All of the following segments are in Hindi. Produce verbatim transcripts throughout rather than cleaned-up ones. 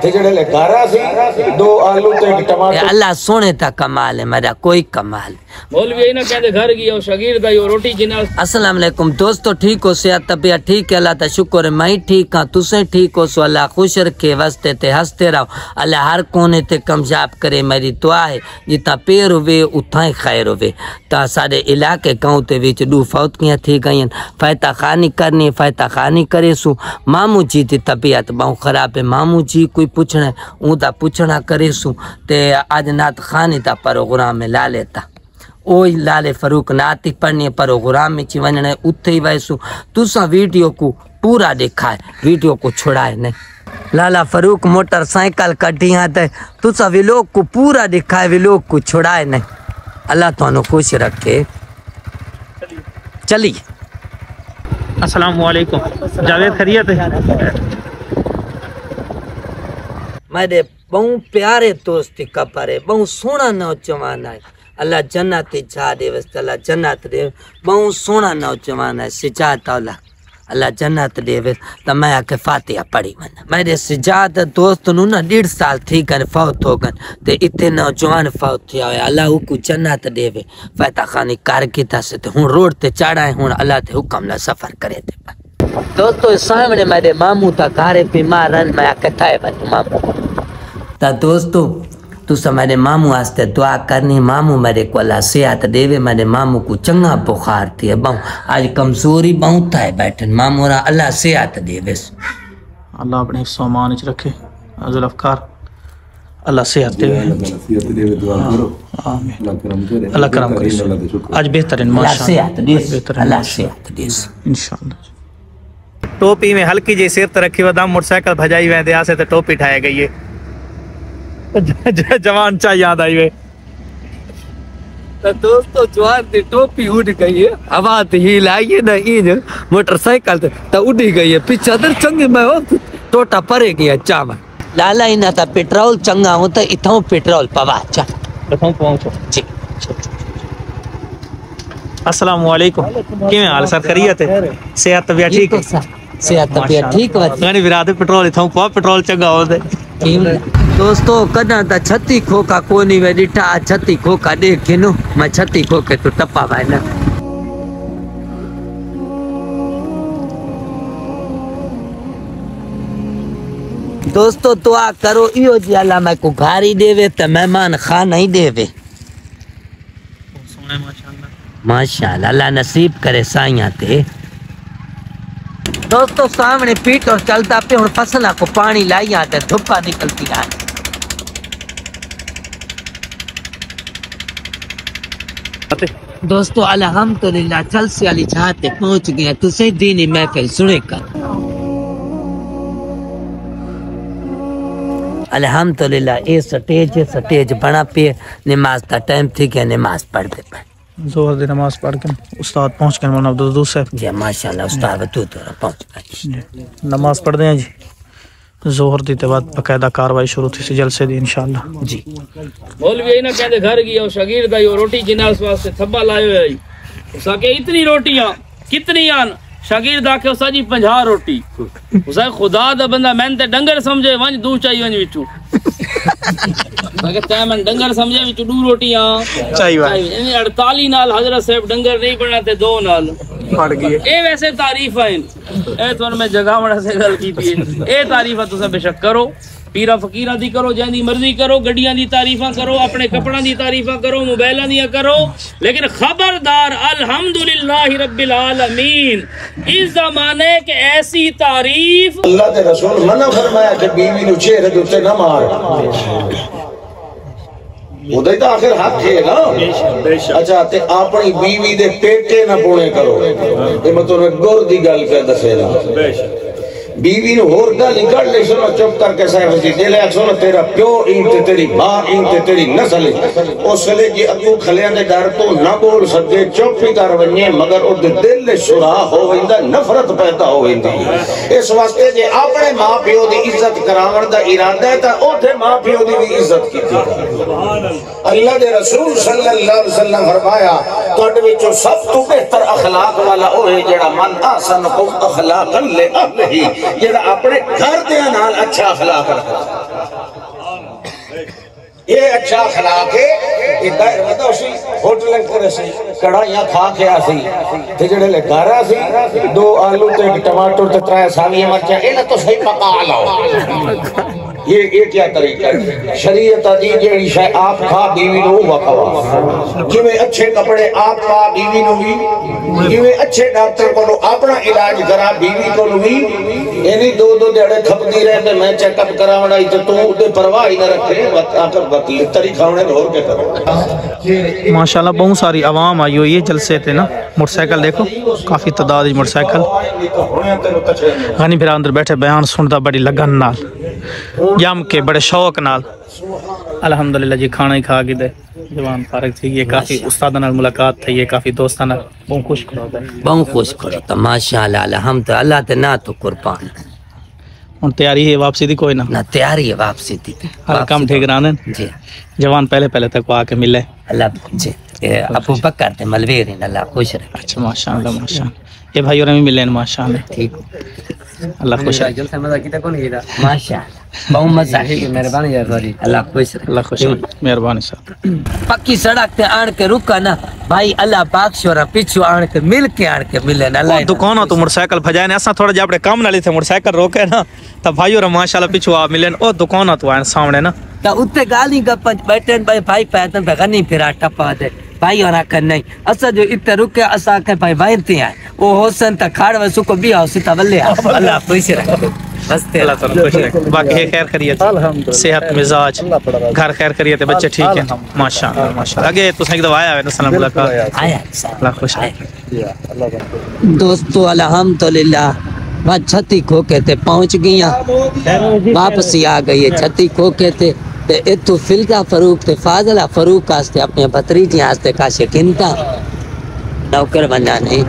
ते जेड़े ले गारा सी दो आलू ते टमाटर। अल्लाह सोने ता कमाल है मेरा कोई कमाल। मौलवी ना कहंदे घर गया शागिर्द दा रोटी जिना। अस्सलाम वालेकुम दोस्तों, ठीक हो? सेहत तबीयत ठीक है? अल्लाह ता शुक्र है मैं ठीक हाँ, तुसे ठीक हो? सो अल्लाह खुश रखे, वस्ते ते हंसते रहो। अल्लाह हर कोने ते कामयाब करे, मेरी दुआ है। जितना पेर हुए उतना ही खैर हुए। ता सारे इलाके गाँव ते विच दो फौतकियां थी गई, फैता खानी करनी फैता खानी करे सु। मामू जी की तबीयत बहुत खराब है, मामू जी कोई पूछना ऊदा पूछना करे सु। ते अज नात खानी दा प्रोग्राम में ला लेता ओ लाले फरूक नाती पढ़नी प्रोग्राम में ची वने उत्थे ही वैसू तुसा वीडियो को पूरा देखा है, वीडियो को छुड़ाए नहीं। लाला फरूक मोटरसाइकिल कटिया ते तुसा विलोक को पूरा देखा है, विलोक को छुड़ाए नहीं। अल्लाह थानू खुश रखे। चलिए। अस्सलाम वालेकुम जावेद, खैरियत है? मेरे बहुत प्यारे दोस्त कपर है, बहुत सोना नौजवान है। अल्लाह जन्नत जा दे, अल्लाह जन्नत दे। बहुत सोना नौजवान है सिजात औला, अल्लाह जन्नत देवे। तो मैं आके फातिहा पढ़ी मन मेरे सिजात दोस्त नू ना डेढ़ साल थी गन फौत हो गन ते इतने नौजवान फौत थिया होया। अल्लाह को जन्नत देवे। फैता खानी कार किता से ते हुन रोड ते चढ़ा है, हुन अल्लाह ते हुक्म ना सफर करे ते। दोस्तों सामने मेरे मामू ता घरे बीमार रन, मैं आके थाए बन मामू ता दोस्तों तुसा मेरे मामू वास्ते दुआ करनी। मामू मेरे को अल्लाह सेहत देवे। मेरे मामू को चंगा बुखार थी, बहु आज कमजोरी बहुत है बैठन। मामू रा अल्लाह सेहत देवे। अल्लाह अपने सामान च रखे जुल्फकार, अल्लाह सेहत देवे। अल्लाह करम करे। आज बेहतरीन माशाअल्लाह, अल्लाह सेहत दे इंशाअल्लाह। टोपी में हल्की जी सिर रखी वदा मोटरसाइकिल भजाई वे दे आसे ते टोपी ठाए गई है। जवान चा याद आई वे। तो दोस्तों जवान दी टोपी उड़ गई है, हवा ते हिल आई है ना, इन मोटरसाइकिल ते तो उड़ी गई है। पीछे दर चंगे मैं हो टोटा परे गया चावा। लाला इना ता पेट्रोल चंगा हो तो इथों पेट्रोल पवा चा इथों पहुंचो जी। अस्सलाम वालेकुम, किवें हाल सर? खैरियत है? सेहत तबीयत ठीक है? सेहत तबीयत ठीक है। गानी विराद पेट्रोल इथों पवा, पेट्रोल चंगा हो दे। दोस्तों कदा ता छत्ती खोका कोनी वे डिठा, छत्ती खोका देखिनो मैं छत्ती खोके तो टप्पा भाई ना। दोस्तों दुआ करो इहो जी अल्लाह मैं को घारी देवे ते मेहमान खाना ही देवे। माशाअल्लाह माशाअल्लाह, अल्लाह नसीब करे साइयां ते। दोस्तों सामने पीट और चलता पे हुन फसला को पानी लाई आते धुप्पा निकलती है। दोस्तों अल्हम्दुलिल्लाह चल से अली चाहते पहुंच गए। तुसे दीनी महफिल सुने का अल्हम्दुलिल्लाह। ये स्टेज स्टेज बना पे नमाज का टाइम थी क्या, नमाज पढ़ते पे जोहर दी नमाज पढ़ के उस्ताद पहुंच गए मौलाना अब्दुल साहब जी माशाल्लाह। उस्ताद तू तो पहुंच गए। नमाज पढ़ते हैं जी, जोहर दी ते बाद बकायदा कार्रवाई शुरू थी सी जलसे दी इंशाअल्लाह जी। मौलवी ना कहंदे घर गया शागिर्द दा रोटी जिना वास्ते थब्बा लायो है। उसके इतनी रोटियां कितनी आन? शागिर्द आके उसा जी पचास रोटी। उसा खुदा दा बंदा मैंने ते डंगर समझे वंज दू चाहिए वंज विचू मैं कहता मैं डंगर समझे विचू दू रोटियां चाहिए। अड़तालीस नाल हजरत साहब डंगर नहीं बनाते, दो नाल पड़ गई। ए वैसे तारीफ है, ए तो मैं जगह बड़ा से गल की थी। ए तारीफ तुसा बेशक करो, पीरा फकीरा दी करो, जैंदी मर्जी करो, गड्डियां दी तारीफा करो, अपने कपड़ा दी तारीफा करो, मोबाइलां दी करो, लेकिन खबरदार अल्हम्दुलिल्लाहि रब्बिल आलमीन इस जमाने के ऐसी तारीफ अल्लाह दे रसूल मना फरमाया कि बीवी नु चेहरे दे उत्ते ना मार। उदे तो आखिर हक है ना। अच्छा ते अपनी बीवी दे पेटे ना पुणे करो, ये मतलब गुर दी गल कर दसेगा। बीवी नु होर गल निकल ले सुनो चुप करके साहब जी दे ले सुनो तेरा प्यो इन ते तेरी मां इन ते तेरी नस्ल उसले जी अगू खलियां दे डर तो ना बोल सके, चुप ही कर वने, मगर ओ दिल ले सुराह हो वेंदा, नफरत पैदा हो वेंदी। इस वास्ते जे अपने मां प्यो दी इज्जत करावण दा इरादा है ता ओथे मां प्यो दी भी इज्जत कीती। सुभान अल्लाह। अल्लाह दे रसूल सल्लल्लाहु अलैहि वसल्लम फरमाया तुहाडे विचों सब तो बेहतर अखलाक वाला ओ है जेड़ा मन आसन को अखलाकन ले अहलिही, जेड़ा अपने घर दे नाल अच्छा अखलाक रखदा। ये अच्छा अखलाक है। ये गैर मतलब सी होटल करे सी कढ़ाइयां खा के आसी ते जेड़े ले घर आसी दो आलू ते टमाटर ते त्रै सावियां मिर्चां इन्हें तो सही पका लो। ये ये क्या तरीका है? शरीयत दी जेड़ी शय आप खा बीवी नु वखवा, जिवें अच्छे कपड़े आप पा बीवी नु भी, जिवें अच्छे डॉक्टर को अपना इलाज करा बीवी को भी। इन्हीं दो दो दिहाड़े खपदी रहे ते मैं चेकअप करावना तो तू उते परवाह ही न रखे आकर वकील तरीका होने और के करो। माशाल्लाह बहुत सारी आवाम आई हुई है जलसे थे ना। मोटरसाइकिल देखो काफ़ी तादाद मोटरसाइकिल। गनी फिर अंदर बैठे बयान सुनता बड़ी लगन नाल जम के बड़े शौक नाल। अल्हम्दुलिल्लाह जी खाना ही खा के दे जवान फारग थी। ये काफ़ी उस्ताद नाल मुलाकात थी, ये काफ़ी दोस्तान बहुत खुश करो बहुत खुश करो तो माशाल्लाह अल्हम्दुलिल्लाह अल्लाह ते ना तो कुर्बान। हुन तैयारी है वापसी दी कोई ना ना तैयारी है वापसी दी। हर काम ठीक रहने जी। जवान पहले पहले तक आके मिले अल्लाह जी। अबू बकर ते मलवेर अल्लाह खुश रहे। अच्छा माशाल्लाह माशाल्लाह। ये भाई और भी मिले माशाल्लाह। ठीक अल्लाह खुश रहे। माशाल्लाह बहुत मजा है। मेहरबानी यार सॉरी अल्लाह खुश रहे। अल्लाह खुश रहे मेहरबानी साहब। पक्की सड़क ते आन के रुका ना भाई अल्लाह पाक शोरा पिछु आन के मिल के आन के मिले ना। अल्लाह दुकान तो मोटरसाइकिल भजाए ने असा थोड़ा जा अपने काम नाली थे मोटरसाइकिल रोके ना तब भाई और माशाल्लाह पिछु आ मिले ओ दुकान तो आए सामने ना तो उत्ते गाली गप बैठन भाई भाई पैदल पे गनी फिरा टपा दे भाई और आकर नहीं असा जो इतने रुके असा के भाई भाई ते आए ओ होसन त खाड़ वसु को भी आओ सीता बल्ले अल्लाह खुश रखे बस तेरा खुश रखे। बाकी खैर खैरियत सेहत मिजाज घर खैर खैरियत बच्चे ठीक है माशाल्लाह माशाल्लाह। आगे तो सही दवा आया है सलाम मुलाकात आया अल्लाह खुश रखे। दोस्तों अल्हम्दुलिल्लाह वह छती खोके ते पहुंच गईया वापसी आ गई है। छती खोके ते ते इतु फिल्का फरूक ते फाजला फरूक आस्ते अपने भतरीजी आस्ते का शिकिनता नौकर बना नहीं।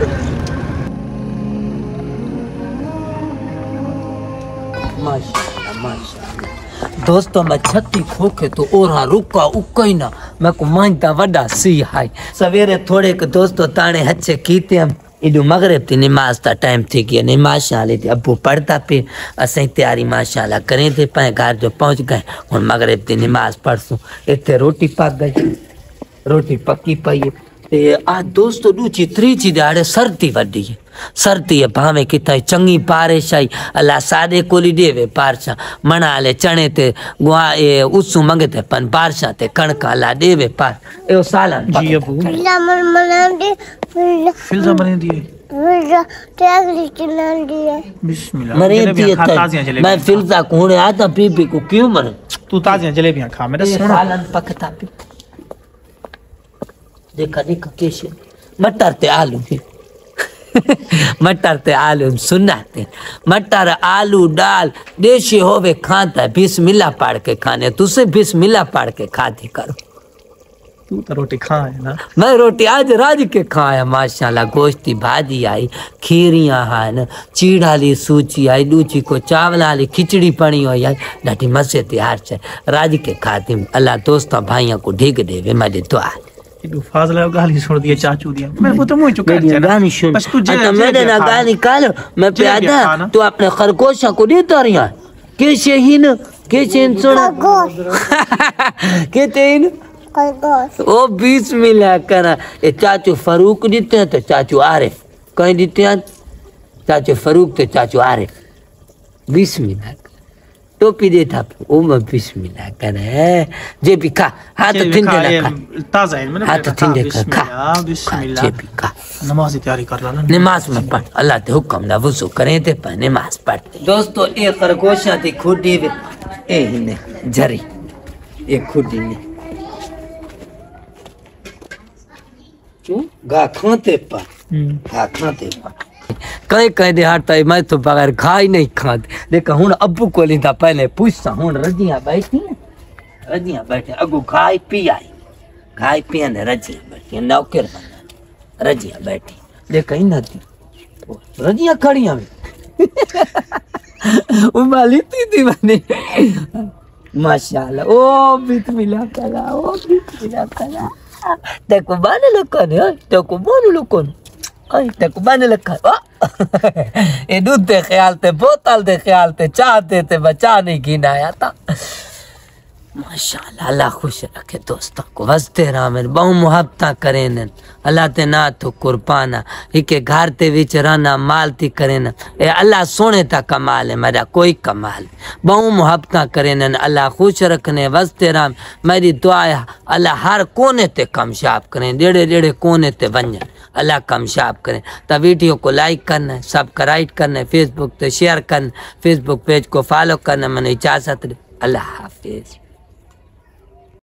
माशाल्लाह माशाल्लाह दोस्तों मैं छती खोके तो ओरा रुका उका ही ना मैं को मानता वड्डा सी हाय सवेरे थोड़े के दोस्तों ताने हच्चे कीते हम इडू मगरिब थी नमाज का टाइम थी गया नमाज शाले थी अबू पढ़ता पे असें तैयारी माशाल्लाह करें थे पे घर जो पहुंच गए हुन मगरिब थी नमाज पढ़सूं इतने रोटी पक गई रोटी पक्की पई ते आ दोस्तों दूची त्रीची दिहाड़े सर्दी वड्डी है सर्दी है भावे किथा चंगी बारिश आई अल्लाह सादे कोली देवे बारिशा मना ले चने ते गुआ ए उसु मंगते पन बारिशा ते कणका अल्लाह देवे पार ए सालन जी अबू फिल्म बना दे फिल्म बने दिए फिल्म टैगली चला दिए बिस्मिल्लाह मरे दिए ताजियां जलेबी मैं फिल्जा कोने आता पीपी को क्यों मरे तू ताजियां जलेबियां खा मेरा सोना सालन पकता पी देखा देखा कैसे मटर ते आलू के मटर ते आलू सुनाते मटर आलू दाल देशी होवे खाता बिस्मिल्लाह पढ़ के खाने तुसे बिस्मिल्लाह पढ़ के खाती करो। तू तो रोटी खा है ना मैं रोटी आज राज के खाया माशाल्लाह गोश्ती भाजी आई खीरियां है न चीड़ाली सूची आई दूची को चावलाली खिचड़ी पड़ी हुई आई ॾाढी मज़े तैयार से राज के खाती अल्लाह दोस्तों भाइयों को ढीक देवे मेरी दुआ तू फाजला गाली छोड़ दिया चाचू दिया मेरे को तो मुंह चुका है गाली सुन बस तू जे मेरे ना गाली कालो मैं प्यादा तू अपने खरगोशा को दे तो रिया कैसे ही न कैसे सुन कहते हैं ओ बिस्मिल्लाह करा ये चाचू फरूक देते हैं तो चाचू आरिफ कहीं देते हैं चाचू फरूक तो चाचू आरिफ बिस्मिल्लाह टोपी देता ओ मैं बिस्मिल्लाह करे जे भी खा हाथ ठंडे रखा ताजा है मैंने हाथ ठंडे रखा बिस्मिल्लाह जे भी खा नमाज की तैयारी कर ला नमाज में पढ़ अल्लाह के हुक्म ना वजू करें ते पर नमाज पढ़ते दोस्तों ये खरगोशा थी खुदी ए ने झरी ये खुदी ने गा खाते पर गा खाते पर कहीं कहीं देहाड़ता मैं तो बगैर खा ही नहीं खाते देखा हूँ अबू को लिंदा पहले पूछता हूँ रजियां बैठी रजियां बैठे अगू खाई पी आई खाई पी ने रजियां बैठी नौकर बना रजियां बैठी देखा ही ना रजियां खड़ियां उमाली थी थी बनी माशाल्लाह ओ बिस्मिल्लाह करा ओ बिस्मिल्लाह करा देखो बाने लोगों ने देखो बाने लोगों ने आई देखो बाने लखा ये दूध दे ख्याल ते बोतल दे ख्याल ते चाहते ते बचा नहीं गिनाया था माशाल्लाह अल्लाह खुश रखे दोस्तों को वस्ते रामेर बहु मुहब्बत करेन अल्लाह ते ना तो कुर्बाना इके घर ते विच रहना माल ती करेन ए अल्लाह सोने ता कमाल है मेरा कोई कमाल बहु मुहब्बत करेन अल्लाह खुश रखने वस्ते राम मेरी दुआ है अल्लाह हर कोने ते कामयाब करें डेढ़े डेढ़े कोने ते बन अल्लाह कामयाब करें। तो वीडियो को लाइक करना है सब्सक्राइब करना है फेसबुक पे शेयर करना फेसबुक पेज को फॉलो करना मैंने इजाज़त। अल्लाह हाफिज़।